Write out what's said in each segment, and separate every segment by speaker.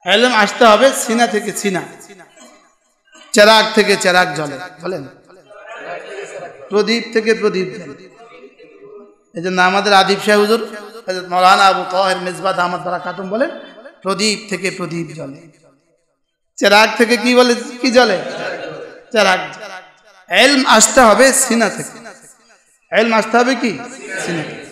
Speaker 1: ইলম আসতে হবে সিনা থেকে সিনা, চেরাগ থেকে চেরাগ জ্বলে, বলেন প্রদীপ থেকে প্রদীপ জ্বলে। এই জন্য আমাদের আদিব শাহ হুজুর হযরত মাওলানা আবু তাহের মিসবাহ দামাত বারাকাতুহু বলেন প্রদীপ থেকে প্রদীপ জ্বলে, চেরাগ থেকে কি বলে, কি জ্বলে, চেরাগ। ইলম আসতে হবে সিনা থেকে, ইলম আসতে হবে কি সিনা থেকে।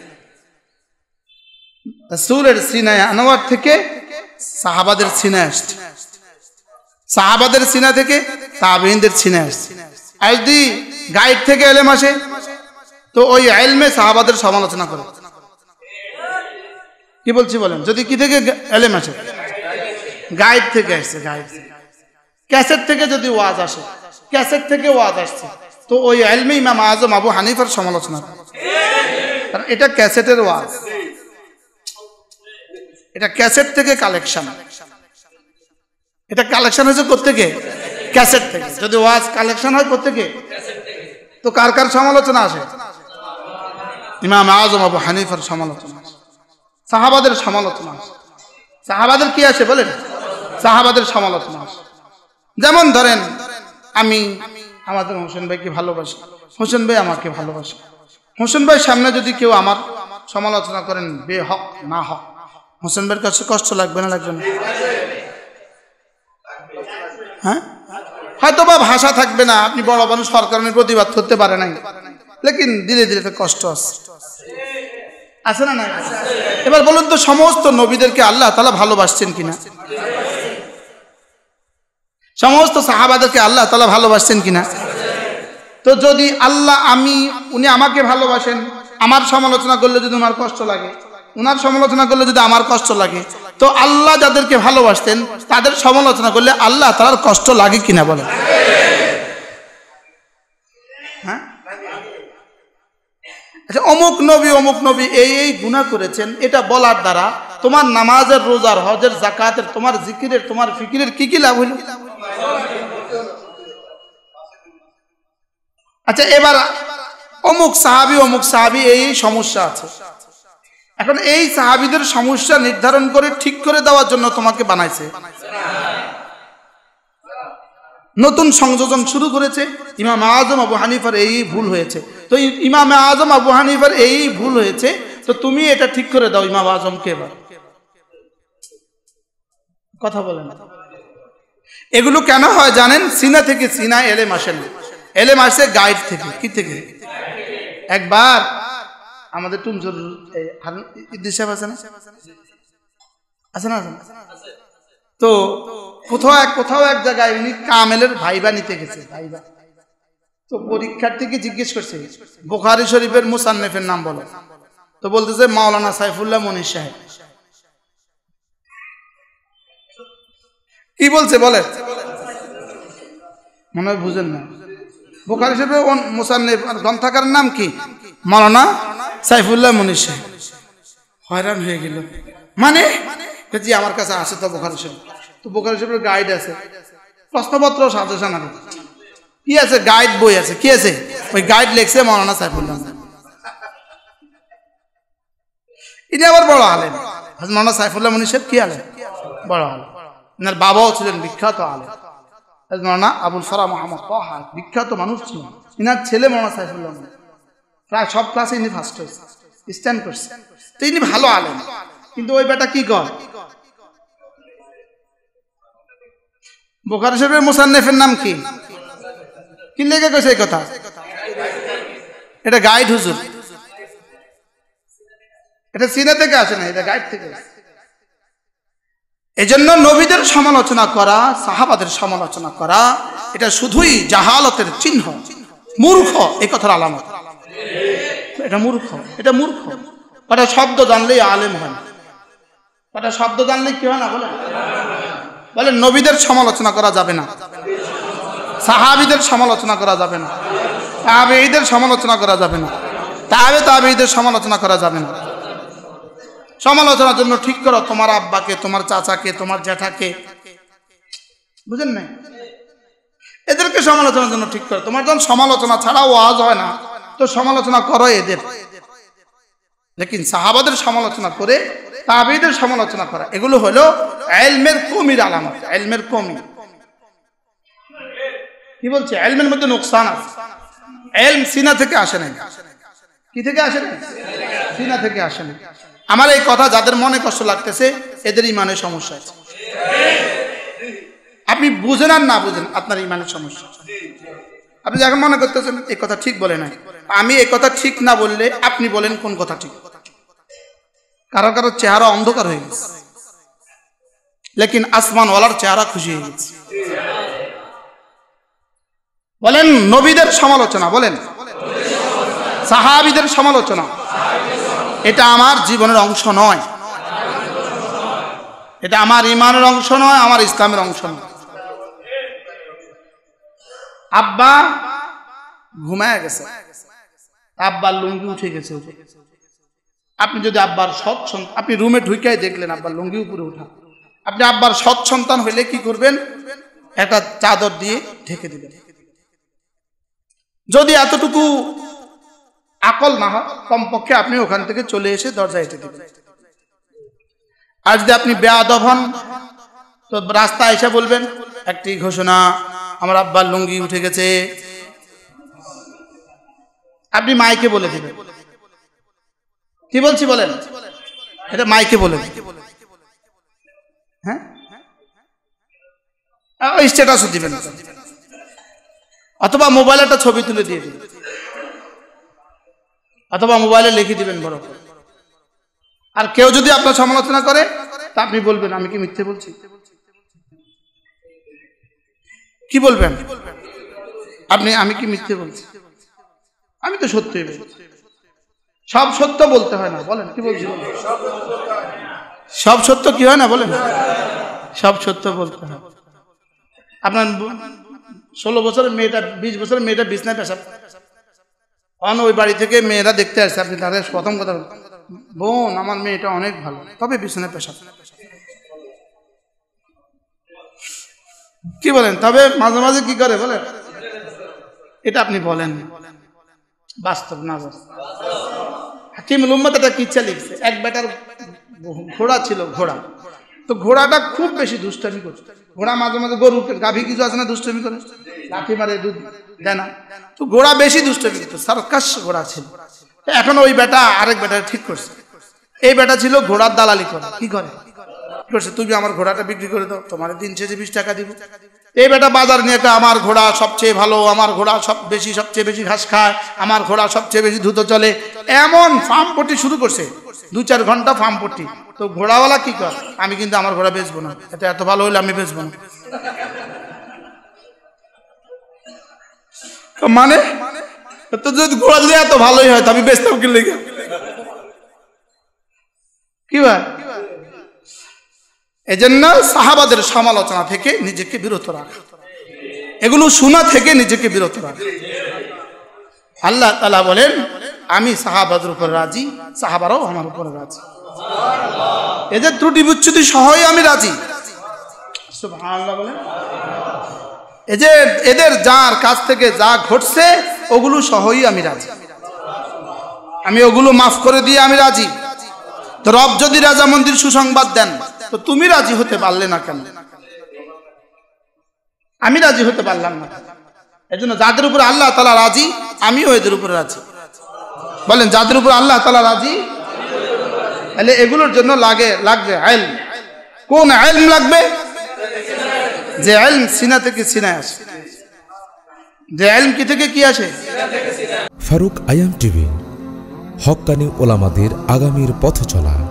Speaker 1: রাসূলের সিনায়ে আনোয়ার থেকে সাহাবাদের সিনায় আসছে, সাহাবাদের সিনা থেকে তাবেঈনদের সিনায় আসছে। আর যদি গাইড থেকে ইলম আসে তো ওই ইলমে সাহাবাদের সমালোচনা করে। কি বলছি বলেন? যদি কি থেকে ইলম আসে? গাইড থেকে আসছে, গাইড। ক্যাসেট থেকে যদি ওয়াজ আসে, ক্যাসেট থেকে ওয়াজ আসছে তো ওই ইলমে ইমাম আযম আবু হানিফার সমালোচনা করে, কারণ এটা ক্যাসেটের ওয়াজ, এটা ক্যাসেট থেকে কালেকশন, এটা কালেকশন হয়েছে কোত্থেকে? ক্যাসেট থেকে। যদি ওয়াজ কালেকশন হয় কোত্থেকে? তো কার কার সমালোচনা আসে? ইমাম আযম আবু হানিফার সমালোচনা, সাহাবাদের সমালোচনা। সাহাবাদের কি আসে বলেন? সাহাবাদের সমালোচনা। যেমন ধরেন আমি আমাদের হোসেন ভাইকে ভালোবাসি, হোসেন ভাই আমাকে ভালোবাসে, হোসেন ভাইয়ের সামনে যদি কেউ আমার সমালোচনা করেন বেহক না হক, হোসেন ভাইয়ের কাছে কষ্ট লাগবে না, লাগবে না? হ্যাঁ, হয়তো বা ভাষা থাকবে না, আপনি বড় মানুষ সরকারের প্রতিবাদ করতে পারে নাই, লেকিন ধীরে ধীরে তো কষ্ট আছে না? না। এবার বলুন তো সমস্ত নবীদেরকে আল্লাহ তাআলা ভালোবাসছেন কিনা? সমস্ত সাহাবাদেরকে আল্লাহ তাআলা ভালোবাসছেন কিনা? তো যদি আল্লাহ উনি আমাকে ভালোবাসেন, আমার সমালোচনা করলে যদি আমার কষ্ট লাগে, উনার সমালোচনা করলে যদি আমার কষ্ট লাগে, তো আল্লাহ যাদেরকে ভালোবাসতেন তাদের সমালোচনা করলে আল্লাহ তাআলার কষ্ট লাগে কিনা বলেন? হ্যাঁ, আচ্ছা অমুক নবী এই গুনাহ করেছেন, এটা বলার দ্বারা তোমার নামাজের, রোজার, হজের, যাকাতের, তোমার জিকিরের, তোমার ফিকিরের কি কি লাভ হইল? আচ্ছা এবার অমুক সাহাবী এই সমস্যা আছে, এখন এই সাহাবীদের সমস্যা নির্ধারণ করে ঠিক করে দেওয়ার জন্য তোমাকে বানাইছে, নতুন সংযোজন শুরু করেছে। ইমাম আযম আবু হানিফার এই ভুল হয়েছে, তো ইমাম আযম আবু হানিফার এই ভুল হয়েছে, তো তুমি এটা ঠিক করে দাও ইমাম আযমকে। এবার কথা বলেন, এগুলো কেন হয় জানেন? সিনা থেকে সিনা এলেম আসে না, এলেম আসে গাইড থেকে। কি থেকে? একবার আমাদের টুমজুর ইদ্রিস সাহেব আছে না, আছে না? তো কোথাও এক জায়গায় উনি কামেলের ভাইবা নিতে গেছে, ভাইবা। তো পরীক্ষার্থীকে জিজ্ঞেস করছে বুখারী শরীফের মুসান্নিফের নাম বলো, তো বলতেছে মাওলানা সাইফুল্লাহ মনির সাহেব। কি বলছে বলে? মনে হয় বুঝেন না। বুখারী শরীফের মুসান্নিফ গ্রন্থকারের নাম কি? মাওলানা সাইফুল্লাহ মনির সাহেব। হয়রান হয়ে গেল, মানে জি আমার কাছে আছে তো বুখারী শরীফ, তো বুখারী শরীফের গাইড আছে, প্রশ্নপত্র, সাজেশন আছে, কি আছে? গাইড বই আছে। কি আছে? ওই গাইড লিখছে মাওলানা সাইফুল্লাহ। ইনি আবার বড় আলেম, মাওলানা সাইফুল্লাহ মনির সাহেব কি আলেম? বড় আলেম। এনার বাবাও ছিলেন বিখ্যাত আলেম, মাওলানা আবুল ফারাহ মুহাম্মদ তাহা, বিখ্যাত মানুষ ছিলেন। ইনার ছেলে মাওলানা সাইফুল্লাহ প্রায় সব ক্লাসে ইনি ফার্স্ট হয়েছে, স্ট্যান্ড করছে। তো ইনি ভালো আলেম, কিন্তু ওই বেটা কি কর? বুখারী শরীফের মুসান্নিফের নাম কি? কি লেগে গেছে এই কথা? এটা গাইড হুজুর, এটা সিনা থেকে আসে না, এটা গাইড থেকে। এজন্য নবীদের সমালোচনা করা, সাহাবাদের সমালোচনা করা, এটা শুধুই জাহালতের চিহ্ন, মূর্খ এই কথার আলামত। এটা মূর্খ, এটা মূর্খ। কটা শব্দ জানলেই আলেম হয়, কটা শব্দ জানলেই কি হয় না বলেন? নবীদের সমালোচনা করা যাবে না, সাহাবীদের সমালোচনা করা যাবে না, তাবেঈদের সমালোচনা করা যাবে না, তাবেঈদের সমালোচনা করা যাবে না। সমালোচনার জন্য ঠিক করো তোমার আব্বাকে, তোমার চাচাকে, তোমার জ্যাঠাকে, বুঝেন না? এদেরকে সমালোচনার জন্য ঠিক করো। তোমার যখন সমালোচনা ছাড়া ওয়াজ হয় না, তো সমালোচনা করো এদের, লেকিন সাহাবাদের সমালোচনা করে তাবেঈদের সমালোচনা করা, এগুলো হলো ইলমের কমির আলামত, ইলমের কমি। কি বলছে? ইলমের মধ্যে নুকসান আছে। ইলম সিনা থেকে আসে না। কি থেকে আসে না? সিনা থেকে আসে না। আমার এই কথা যাদের মনে কষ্ট লাগতেছে এদের ইমানের সমস্যা আছে। আপনি বুঝেন আর না বুঝেন আপনার ইমানের সমস্যা। আপনি যখন মনে করতেছেন এই কথা ঠিক বলে নাই, আমি এই কথা ঠিক না বললে আপনি বলেন কোন কথা ঠিক। কারো কারো চেহারা অন্ধকার হয়ে গেছে, লেকিন আসমানওয়ালার চেহারা খুশি হয়ে গেছে। বলেন নবীদের সমালোচনা, বলেন সাহাবীদের সমালোচনা, এটা আমার জীবনের অংশ নয়, এটা আমার ইমানের অংশ নয়, আমার ইসলামের অংশ নয়। আব্বা ঘুমায় গেছে, আব্বার লুঙ্গি উঠে গেছে। আপনি যদি আব্বার সৎ সন্তান, আপনি রুমে ঢুকাই দেখলেন আব্বার লুঙ্গি উপরে উঠা, আপনি আব্বার সৎ সন্তান হইলে কি করবেন? একটা চাদর দিয়ে ঢেকে দিবেন। যদি এতটুকু আকল না হয়, কমপক্ষে আপনি ওখান থেকে চলে এসে দরজায় এসে দিবেন। আর যদি আপনি বেয়াদব হন তো রাস্তা এসে বলবেন একটি ঘোষণা, আমার আব্বার লুঙ্গি উঠে গেছে। আপনি মাইকে বলে দিবেন। কি বলছি বলেন? এটা মাইকে বলে দিবেন। হ্যাঁ, স্ট্যাটাসও দিবেন, অথবা মোবাইলে একটা ছবি তুলে দিয়ে দিবেন, অথবা মোবাইলে লিখে দিবেন বড় করে। আর কেউ যদি আপনার সমালোচনা করে তা আপনি বলবেন আমি কি মিথ্যে বলছি? কি বলবেন আপনি? আমি কি মিথ্যে বলছি? আমি তো সত্যই বলছি। সব সত্য বলতে হয় না, বলেন কি বলছি? সব সত্য কি হয় না, বলেন? সব সত্য বলতে হয়। আপনার 16 বছরের মেয়েটা, 20 বছরের মেয়েটা বিছনায় পেশাব, ওই বাড়ি থেকে মেয়েরা দেখতে আসছে, আপনি তাদের প্রথম কথা বোন আমার মেয়েটা অনেক ভালো, তবে বিছানায় পেশাব। কি বলেন? তবে মাঝে মাঝে কি করে বলেন? এটা আপনি বলেন বাস্তব না বাস্তব? হাকিমুল উম্মাত একটা কিচ্ছা লিখছে। এক বেটার ঘোড়া ছিল, ঘোড়া। তো ঘোড়াটা খুব বেশি দুষ্টামি করছে। ঘোড়া মাঝে মাঝে গরু গাভী কিছু আছে না, দুষ্টামি করে, লাঠি মারে, দুধ দেয় না। তো ঘোড়া বেশি দুষ্টামি করতো, সার্কাস ঘোড়া ছিল। এখন ওই বেটা আরেক বেটা ঠিক করছে। এই বেটা ছিল ঘোড়ার দালালি করে। কি করে? করছে তুমি আমার ঘোড়াটা বিক্রি করে দাও, তোমার দিন শেষে 20 টাকা দিব। এই বেটা বাজার নিয়ে আমার ঘোড়া সবচেয়ে ভালো, আমার ঘোড়া সবচেয়ে বেশি ঘাস খায়, আমার ঘোড়া সবচেয়ে বেশি দ্রুত চলে, এমন ফার্ম পট্টি শুরু করছে। 2-4 ঘন্টা ফার্ম পট্টি। তো ঘোড়াওয়ালা কি কর, আমি কিন্তু আমার ঘোড়া বেচবো না, এটা এত ভালো হইলে আমি বেচবো না। মানে তো যদি ঘোড়া যদি এত ভালোই হয়, আমি বেচতাম কি লেগে? কি ভাই? এজন্য সাহাবাদের সমালোচনা থেকে নিজেকে বিরত রাখা, এগুলো শোনা থেকে নিজেকে বিরত রাখা। আল্লাহ তাআলা বলেন আমি সাহাবাদের উপর রাজি, সাহাবারাও আমার উপর রাজি। এদের ত্রুটি বিচ্যুতি সহই আমি রাজি। সুবহানাল্লাহ বলেন। এদের যার কাছ থেকে যা ঘটছে ওগুলো সহই আমি রাজি, আমি ওগুলো মাফ করে দিয়ে আমি রাজি। তো রব যদি রাজা মন্দির সুসংবাদ দেন তো তুমি রাজি হতে পারলে না কেন? আমি রাজি হতে পারলাম না। এজন্য যাদের উপর আল্লাহ তাআলা রাজি, আমিও এদের উপর রাজি। বলেন যাদের উপর আল্লাহ তাআলা রাজি, তাহলে এগুলোর জন্য লাগবে ইলম। কোন ইলম লাগবে? যে ইলম সিনা থেকে সিনায় আসে। যে ইলম কি থেকে কি আসে?
Speaker 2: ফারুক আইয়াম টিভি, হক্কানি ওলামাদের আগামীর পথ চলা।